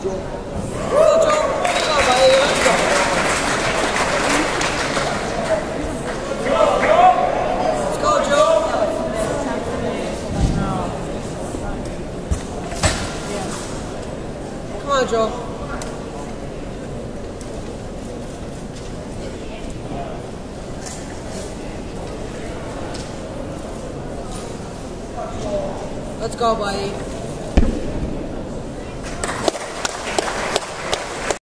Joe. Go, Joe. Go, buddy. Let's go. Let's go, Joe. Come on, Joe. Let's go, buddy.